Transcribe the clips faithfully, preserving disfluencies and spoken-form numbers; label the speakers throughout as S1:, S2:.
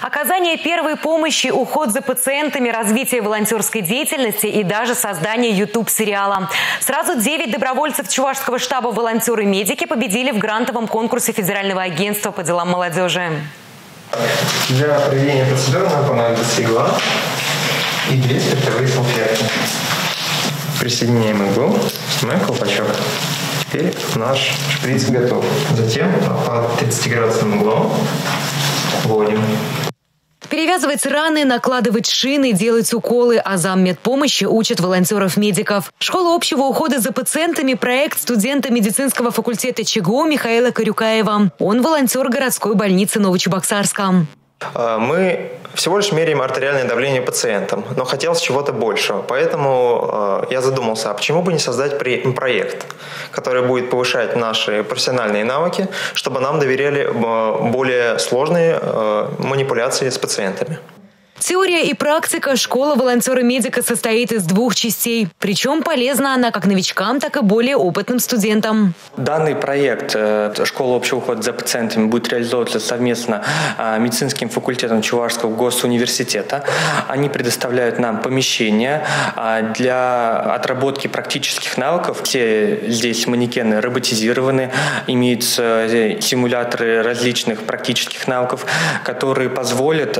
S1: Оказание первой помощи, уход за пациентами, развитие волонтерской деятельности и даже создание ютуб-сериала. Сразу девять добровольцев Чувашского штаба «Волонтеры-медики» победили в грантовом конкурсе Федерального агентства по делам молодежи.
S2: Для проведения процедуры нам понадобится игла и две спиртовые салфетки. Присоединяем иглу, снимаем колпачок. Теперь наш шприц готов. Затем под тридцатиградусным углом вводим.
S1: Перевязывать раны, накладывать шины, делать уколы, а заммедпомощи учат волонтеров-медиков. Школа общего ухода за пациентами – проект студента медицинского факультета ЧГУ Михаила Карюкаева. Он волонтер городской больницы Новочебоксарска.
S2: Мы всего лишь меряем артериальное давление пациентам, но хотелось чего-то большего. Поэтому я задумался, а почему бы не создать проект, который будет повышать наши профессиональные навыки, чтобы нам доверяли более сложные манипуляции с пациентами.
S1: Теория и практика. Школа волонтера-медика состоит из двух частей. Причем полезна она как новичкам, так и более опытным студентам.
S3: Данный проект «Школа общего ухода за пациентами» будет реализовываться совместно медицинским факультетом Чувашского госуниверситета. Они предоставляют нам помещения для отработки практических навыков. Все здесь манекены роботизированы, имеются симуляторы различных практических навыков, которые позволят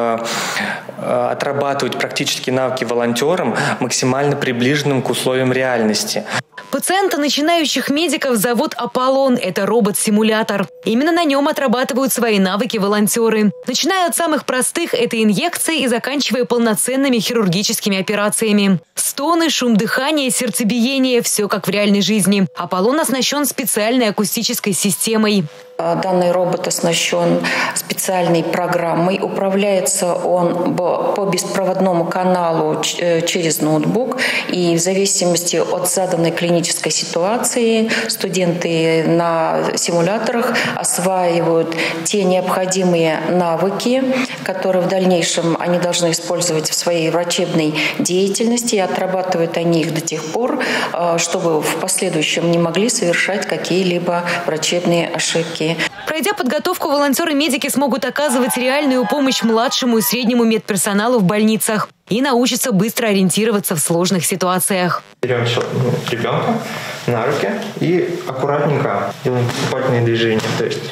S3: отрабатывать практические навыки волонтерам, максимально приближенным к условиям реальности.
S1: Пациента начинающих медиков зовут Аполлон. Это робот-симулятор. Именно на нем отрабатывают свои навыки волонтеры. Начиная от самых простых – это инъекции, и заканчивая полноценными хирургическими операциями. Стоны, шум дыхания, сердцебиение – все как в реальной жизни. Аполлон оснащен специальной акустической системой.
S4: Данный робот оснащен специальной программой. Управляется он по беспроводному каналу через ноутбук. И в зависимости от заданной клинической ситуации студенты на симуляторах осваивают те необходимые навыки, которые в дальнейшем они должны использовать в своей врачебной деятельности. И отрабатывают они их до тех пор, чтобы в последующем не могли совершать какие-либо врачебные ошибки.
S1: Пройдя подготовку, волонтеры-медики смогут оказывать реальную помощь младшему и среднему медперсоналу в больницах и научатся быстро ориентироваться в сложных ситуациях.
S2: Берем ребенка на руки и аккуратненько делаем поступательные движения. То есть,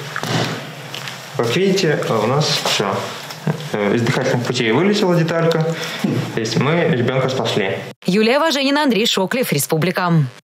S2: как видите, у нас все. Из дыхательных путей вылетела деталька. То есть мы ребенка спасли.
S1: Юлия Важенина, Андрей Шоклев, Республика.